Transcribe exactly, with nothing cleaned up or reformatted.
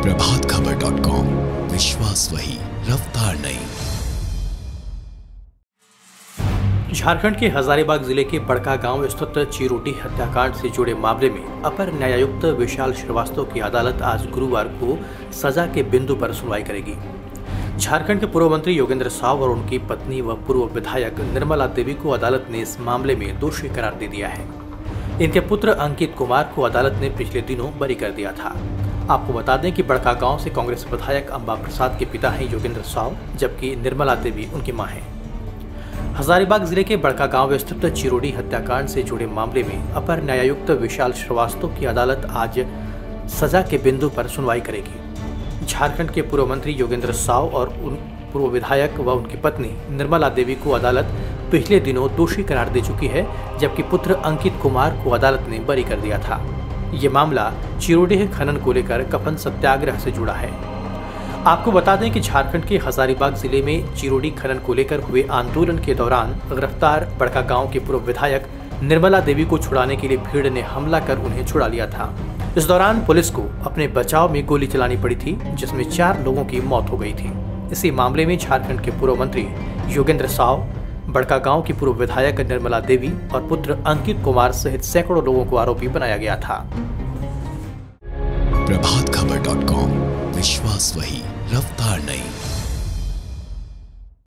Prabhat Khabar dot com, विश्वास वही, रफ्तार नहीं। झारखंड के हजारीबाग जिले के बड़का गांव स्थित चिरोटी हत्याकांड से जुड़े मामले में अपर न्यायायुक्त विशाल श्रीवास्तव की अदालत आज गुरुवार को सजा के बिंदु पर सुनवाई करेगी। झारखंड के पूर्व मंत्री योगेंद्र साव और उनकी पत्नी व पूर्व विधायक निर्मला देवी को अदालत ने इस मामले में दोषी करार दे दिया है। इनके पुत्र अंकित कुमार को अदालत ने पिछले दिनों बरी कर दिया था। आपको बता दें कि बड़का गांव से कांग्रेस विधायक अंबा प्रसाद के पिता हैं योगेंद्र साव, जबकि निर्मला देवी उनकी मां हैं। हजारीबाग जिले के बड़का गांव स्थित चिरोटी हत्याकांड से जुड़े मामले में अपर न्यायायुक्त विशाल श्रीवास्तव की अदालत आज सजा के बिंदु पर सुनवाई करेगी। झारखंड के पूर्व मंत्री योगेंद्र साव और उन पूर्व विधायक व उनकी पत्नी निर्मला देवी को अदालत पिछले दिनों दोषी करार दे चुकी है, जबकि पुत्र अंकित कुमार को अदालत ने बरी कर दिया था। ये मामला चिरोटी खनन को लेकर कफन सत्याग्रह से जुड़ा है। आपको बता दें कि झारखंड के हजारीबाग जिले में चिरोटी खनन को लेकर हुए आंदोलन के दौरान गिरफ्तार बड़का गांव के पूर्व विधायक निर्मला देवी को छुड़ाने के लिए भीड़ ने हमला कर उन्हें छुड़ा लिया था। इस दौरान पुलिस को अपने बचाव में गोली चलानी पड़ी थी, जिसमें चार लोगों की मौत हो गई थी। इसी मामले में झारखंड के पूर्व मंत्री योगेंद्र साव, बड़का गांव की पूर्व विधायक निर्मला देवी और पुत्र अंकित कुमार सहित सैकड़ों लोगों को आरोपी बनाया गया था। प्रभात खबर डॉट कॉम, विश्वास वही, रफ्तार नहीं।